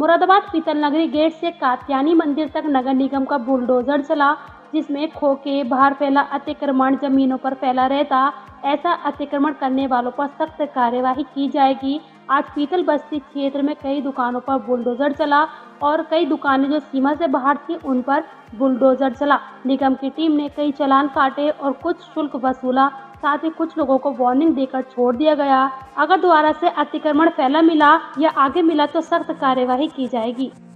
मुरादाबाद पीतल नगरी गेट से कात्यायनी मंदिर तक नगर निगम का बुलडोजर चला, जिसमें खोखे बाहर फैला अतिक्रमण जमीनों पर फैला रहता। ऐसा अतिक्रमण करने वालों पर सख्त कार्यवाही की जाएगी। आज पीतल बस्ती क्षेत्र में कई दुकानों पर बुलडोजर चला और कई दुकानें जो सीमा से बाहर थी उन पर बुलडोजर चला। निगम की टीम ने कई चालान काटे और कुछ शुल्क वसूला, साथ ही कुछ लोगों को वार्निंग देकर छोड़ दिया गया। अगर दोबारा से अतिक्रमण फैला मिला या आगे मिला तो सख्त कार्यवाही की जाएगी।